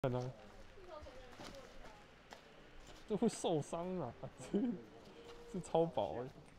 看啊，这会受伤啊，这超薄哎、